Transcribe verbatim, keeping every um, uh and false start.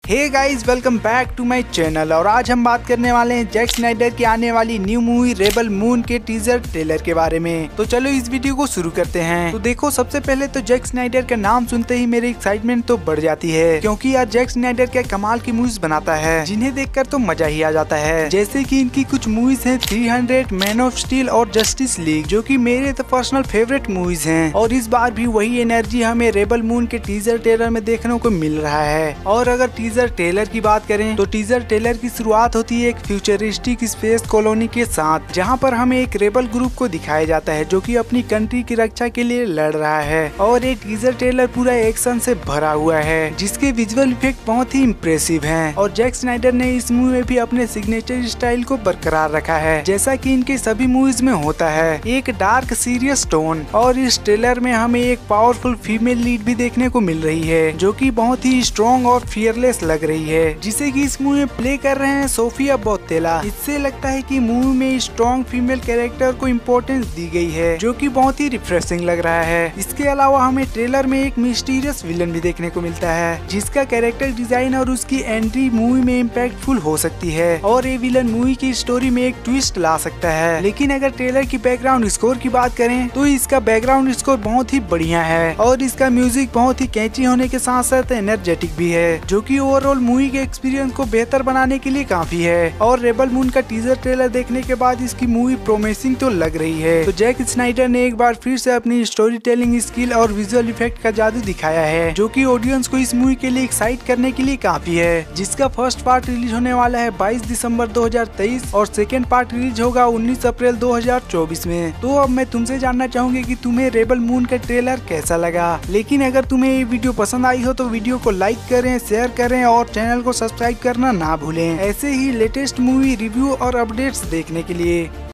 Hey guys, welcome back to my channel. और आज हम बात करने वाले हैं जैक स्नाइडर की आने वाली न्यू मूवी रेबल मून के टीजर ट्रेलर के बारे में। तो चलो इस वीडियो को शुरू करते हैं। तो देखो, सबसे पहले तो जैक स्नाइडर का नाम सुनते ही मेरी एक्साइटमेंट तो बढ़ जाती है, क्योंकि यार जैक स्नाइडर क्या कमाल की मूवीज बनाता है, जिन्हें देखकर तो मजा ही आ जाता है। जैसे कि इनकी कुछ मूवीज हैं three hundred, Man of Steel और जस्टिस लीग, जो कि मेरे तो पर्सनल फेवरेट मूवीज हैं। और इस बार भी वही एनर्जी हमें रेबल मून के टीजर ट्रेलर में देखने को मिल रहा है। और अगर टीजर ट्रेलर की बात करें तो टीजर ट्रेलर की शुरुआत होती है एक फ्यूचरिस्टिक स्पेस कॉलोनी के साथ, जहां पर हमें एक रेबल ग्रुप को दिखाया जाता है जो कि अपनी कंट्री की रक्षा के लिए लड़ रहा है। और एक टीजर ट्रेलर पूरा एक्शन से भरा हुआ है, जिसके विजुअल इफेक्ट बहुत ही इम्प्रेसिव हैं। और जैक स्नाइडर ने इस मूवी में भी अपने सिग्नेचर स्टाइल को बरकरार रखा है, जैसा कि इनके सभी मूवीज में होता है, एक डार्क सीरियस टोन। और इस ट्रेलर में हमें एक पावरफुल फीमेल लीड भी देखने को मिल रही है, जो कि बहुत ही स्ट्रॉन्ग और फियरलेस लग रही है, जिसे कि इस मूवी में प्ले कर रहे हैं सोफिया बोतेला। इससे लगता है कि मूवी में स्ट्रॉन्ग फीमेल कैरेक्टर को इम्पोर्टेंस दी गई है, जो कि बहुत ही रिफ्रेशिंग लग रहा है। इसके अलावा हमें ट्रेलर में एक मिस्टीरियस विलन भी देखने को मिलता है, जिसका कैरेक्टर डिजाइन और उसकी एंट्री मूवी में इम्पैक्टफुल हो सकती है। और ये विलन मूवी की स्टोरी में एक ट्विस्ट ला सकता है। लेकिन अगर ट्रेलर की बैकग्राउंड स्कोर की बात करें तो इसका बैकग्राउंड स्कोर बहुत ही बढ़िया है, और इसका म्यूजिक बहुत ही कैची होने के साथ साथ एनर्जेटिक भी है, जो कि ओवरऑल मूवी के एक्सपीरियंस को बेहतर बनाने के लिए काफी है। और रेबल मून का टीजर ट्रेलर देखने के बाद इसकी मूवी प्रोमिसिंग तो लग रही है। तो जैक स्नाइडर ने एक बार फिर से अपनी स्टोरी टेलिंग स्किल और विजुअल इफेक्ट का जादू दिखाया है, जो कि ऑडियंस को इस मूवी के लिए एक्साइट करने के लिए काफी है। जिसका फर्स्ट पार्ट रिलीज होने वाला है बाईस दिसंबर दो हजार तेईस और सेकेंड पार्ट रिलीज होगा उन्नीस अप्रैल दो हजार चौबीस में। तो अब मैं तुमसे जानना चाहूंगी कि तुम्हें रेबल मून का ट्रेलर कैसा लगा। लेकिन अगर तुम्हें ये वीडियो पसंद आई हो तो वीडियो को लाइक करें, शेयर करें और चैनल को सब्सक्राइब करना ना भूलें, ऐसे ही लेटेस्ट मूवी रिव्यू और अपडेट्स देखने के लिए।